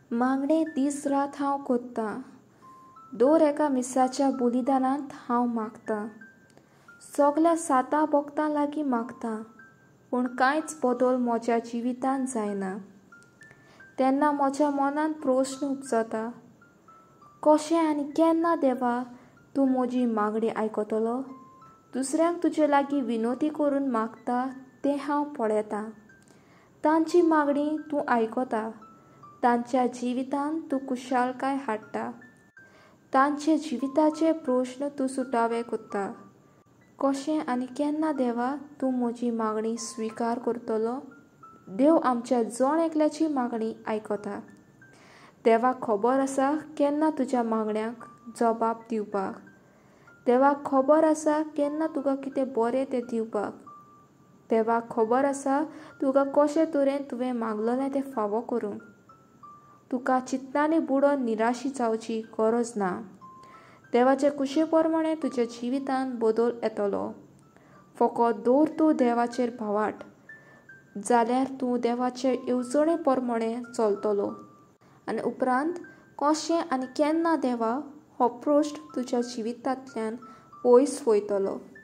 मागणें दीस रात हांव कोत्तां, दर एका मिसाच्या बलिदानांत हांव मागतां. सगल्या साता भक्तां लागीं मागतां, पूण कांयच बदल म्हज्या जिवितांत जायना. तेन्ना म्हज्या मनांत प्रस्न उपजता, कशें आनी केन्ना देवा तूं म्हजी मागणी आयकतलो? दुसऱ्यांक तुजे लागीं विनोदी करून मागता तें हांव पळयतां. तांची मागणी तूं आयकता, तांच्या जिवितांत तूं खुशालकाय हाडटा. तांचे जिविताचे प्रस्न तूं सुटावे कोत्ता. कशें आनी केन्ना देवा तूं म्हजी मागणी स्विकार करतलो? देव आमच्या जण एकल्याची मागणी आयकता. देवाक खबर आसा केन्ना तुज्या मागण्यांक जबाब दिवपाक. देवाक खबर आसा केन्ना तुका कितें बरें तें दिवपाक. देवाक खबर आसा तुका कशे तरेन तुवें मागलोलें तें फावो करूंक. तुका चिंतनांनी बुडोन निराशी जावची गरज ना. देवाचे कुशे प्रमाणें तुज्या जिवितांत बदल येतलो. फकत दवर तूं देवाचेर भावाट, जाल्यार तूं देवाचे येवजणे प्रमाणें चलतलो. आनी उपरांत कशें आनी केन्ना देवा हो प्रश्न तुज्या जिवितांतल्यान पयस वयतलो.